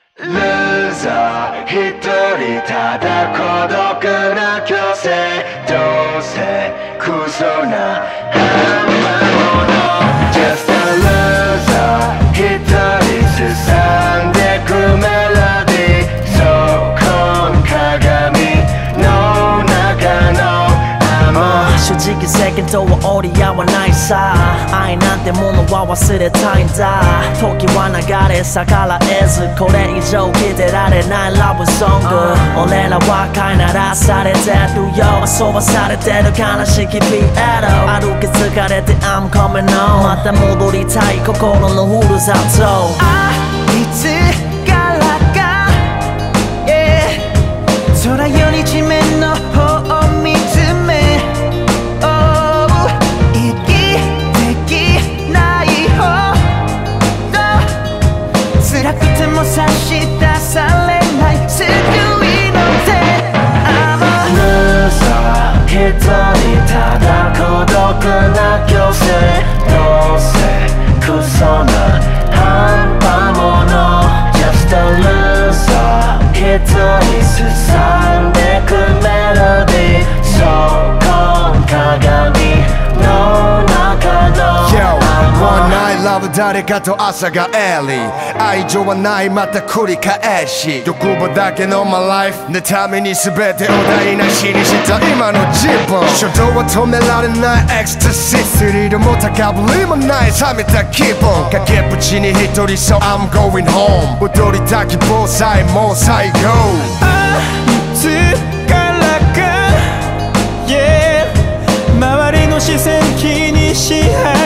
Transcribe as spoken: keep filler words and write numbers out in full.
ルーザー一人ただ孤独な虚勢どうせクソな半端者 Just a loser 一人進んでくメロディーそこん鏡の中の正直世間とは折り合わないさ愛なんてものは忘れたいんだ時は流れ逆らえずこれ以上聞いてられないラブソング俺らは飼いならされてるよ遊ばされてる悲しきピエロ歩き疲れて I'm coming home また戻りたい心のふるさとあいつからか、yeah、空より地面の方を見つめ辛くても差し出されない救いの手 I'm a loser 一人ただ孤独な虚勢どうせクソな半端者 Just a loser 一人進んでくメロディーそこん鏡の中の One night love 誰かと朝がエリー愛情はないまた繰り返し欲望だけの my life のために全てを台無しにした今の自分衝動は止められないエクスタシースリルも高ぶりもない冷めた気分崖っぷちに一人 So I'm going home 踊りた希望さえもう最後あいつからか、yeah、周りの視線気にし始め